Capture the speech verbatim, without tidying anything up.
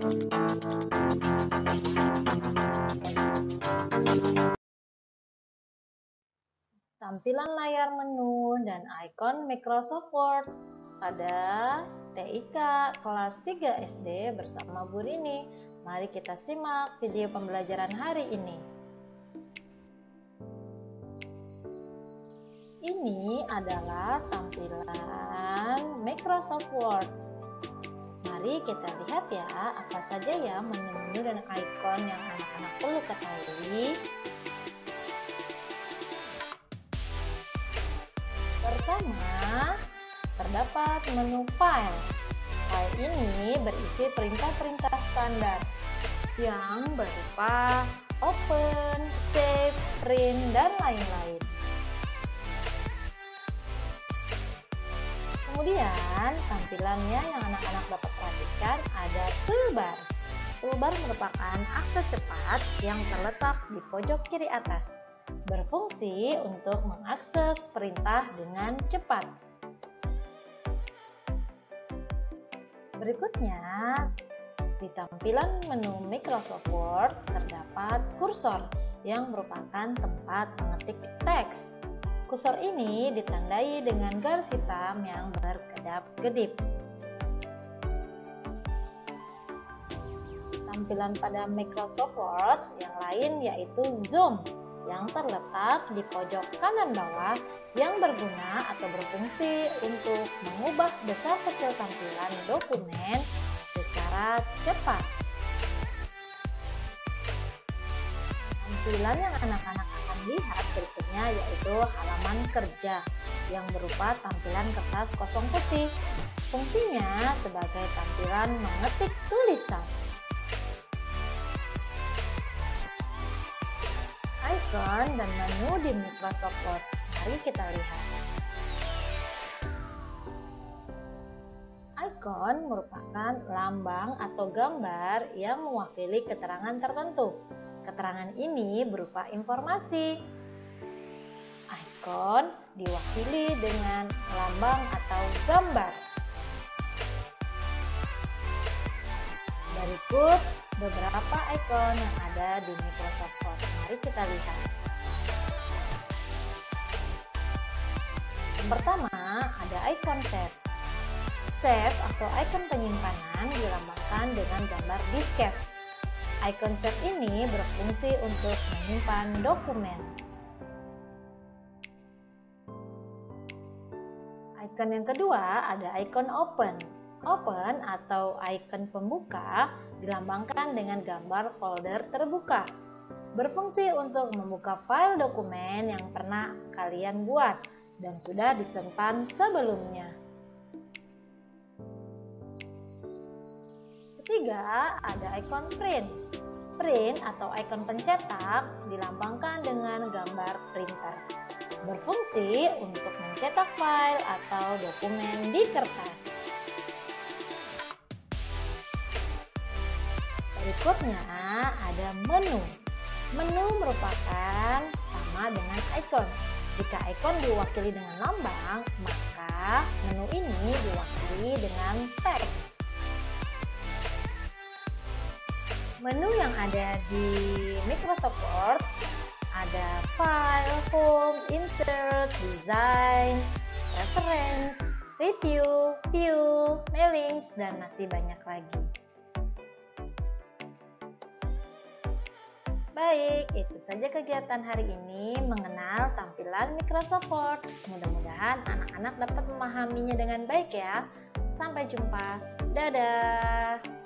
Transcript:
Tampilan layar menu dan ikon Microsoft Word pada T I K kelas tiga S D bersama Bu Rini. Mari kita simak video pembelajaran hari ini. Ini adalah tampilan Microsoft Word. Mari kita lihat ya, apa saja ya menu-menu dan ikon yang anak-anak perlu ketahui. Pertama, terdapat menu file. File ini berisi perintah-perintah standar yang berupa open, save, print, dan lain-lain. Kemudian, tampilannya yang anak-anak dapat perhatikan ada toolbar. Toolbar merupakan akses cepat yang terletak di pojok kiri atas, berfungsi untuk mengakses perintah dengan cepat. Berikutnya, di tampilan menu Microsoft Word terdapat kursor yang merupakan tempat mengetik teks. Kursor ini ditandai dengan garis hitam yang berkedap-kedip. Tampilan pada Microsoft Word yang lain yaitu zoom, yang terletak di pojok kanan bawah yang berguna atau berfungsi untuk mengubah besar kecil tampilan dokumen secara cepat. Tampilan yang anak-anak akan lihat berikutnya yaitu halaman kerja yang berupa tampilan kertas kosong putih. Fungsinya sebagai tampilan mengetik tulisan. Icon dan menu di Microsoft Word. Mari kita lihat. Icon merupakan lambang atau gambar yang mewakili keterangan tertentu. Keterangan ini berupa informasi. Icon diwakili dengan lambang atau gambar. Berikut beberapa ikon yang ada di Microsoft Word. Mari kita lihat. Yang pertama ada ikon save. Save atau ikon penyimpanan dilambangkan dengan gambar disket. Ikon save ini berfungsi untuk menyimpan dokumen. Ikon yang kedua ada ikon open. Open atau ikon pembuka dilambangkan dengan gambar folder terbuka. Berfungsi untuk membuka file dokumen yang pernah kalian buat dan sudah disimpan sebelumnya. Ketiga, ada ikon print. Print atau ikon pencetak dilambangkan dengan gambar printer. Berfungsi untuk mencetak file atau dokumen di kertas. Berikutnya ada menu. Menu merupakan sama dengan ikon. Jika ikon diwakili dengan lambang, maka menu ini diwakili dengan teks. Menu yang ada di Microsoft Word ada File, Home, Insert, Design, Reference, Review, View, Mailings, dan masih banyak lagi. Baik, itu saja kegiatan hari ini mengenal tampilan Microsoft Word. Mudah-mudahan anak-anak dapat memahaminya dengan baik ya. Sampai jumpa. Dadah!